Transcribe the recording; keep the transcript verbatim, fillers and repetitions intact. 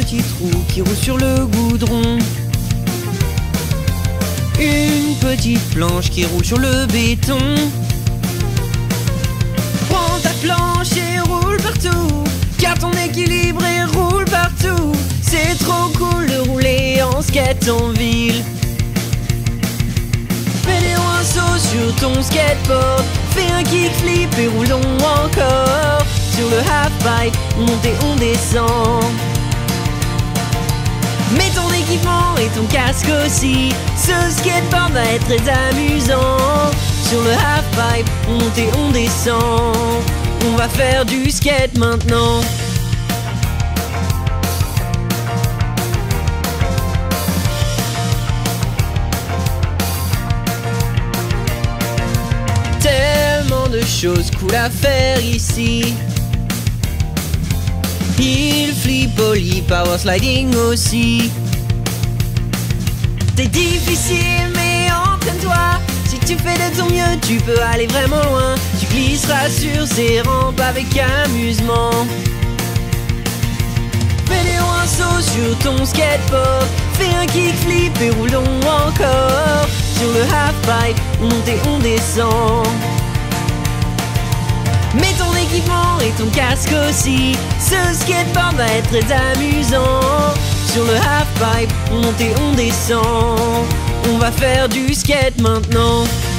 petite roue qui roule sur le goudron. Une petite planche qui roule sur le béton. Prends ta planche et roule partout, car ton équilibre et roule partout. C'est trop cool de rouler en skate en ville. Fais des rinceaux sur ton skateboard, fais un kickflip et roulons encore. Sur le half-pipe, on monte et on descend. Mets ton équipement et ton casque aussi, ce skateboard va être très amusant. Sur le half-pipe, on monte et on descend. On va faire du skate maintenant. Tellement de choses cool à faire ici. Il flip, ollie, power sliding aussi. C'est difficile mais entraîne-toi. Si tu fais de ton mieux, tu peux aller vraiment loin. Tu glisseras sur ces rampes avec amusement. Fais des rinceaux sur ton skateboard, fais un kickflip et roulons encore. Sur le half-pipe, on monte et on descend. Mets ton équipement et ton casque aussi, ce skateboard va être très amusant. Sur le half-pipe, on monte et on descend. On va faire du skate maintenant.